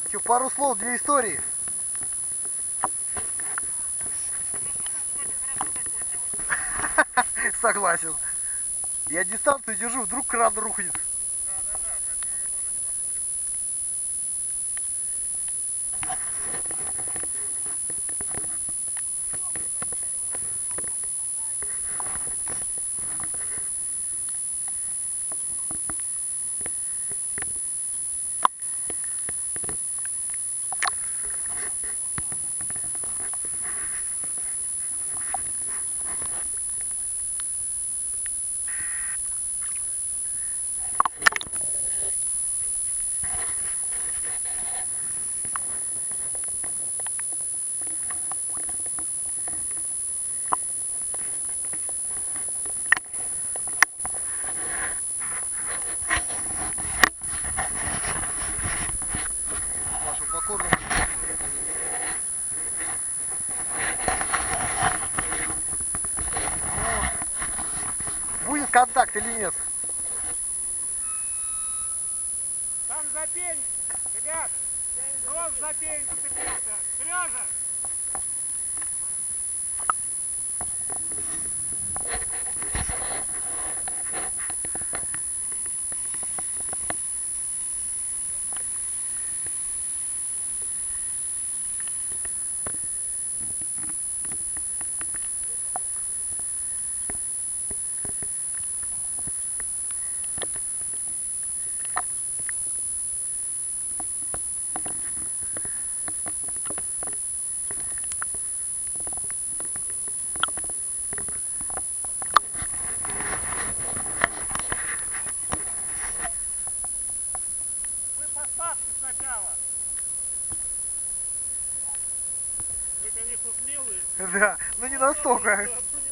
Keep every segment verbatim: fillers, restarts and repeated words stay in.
Че, пару слов для истории? Согласен. Я дистанцию держу, вдруг кран рухнет. Будет контакт или нет? Там за пень, ребят, рост за пень зацепился. Сережа! Сначала. Вы, конечно, смелые. Да, но не настолько.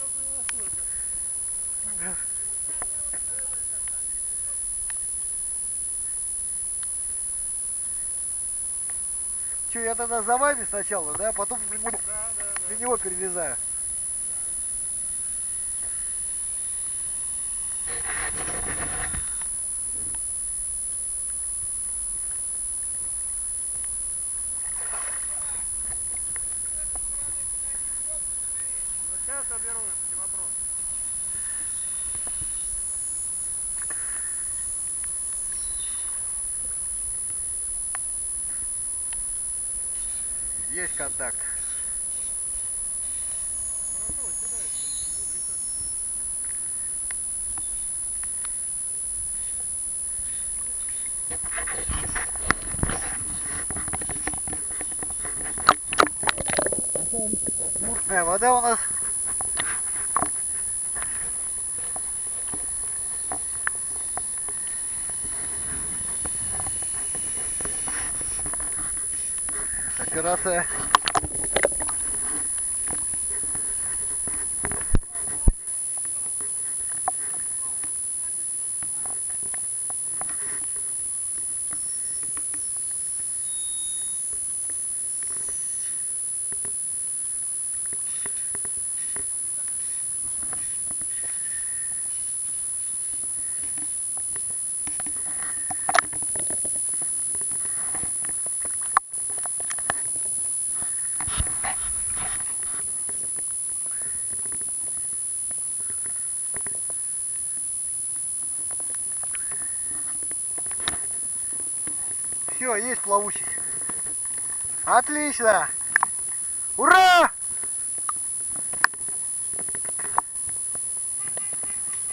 Че, я тогда за вами сначала, да, потом да, да, да. На него перелезаю. Сейчас оберу, не вопрос. Есть контакт. Хорошо, кидай. Мутная вода у нас. Операция. Все, есть плавучесть. Отлично! Ура!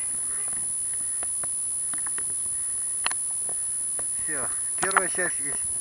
Все, первая часть есть.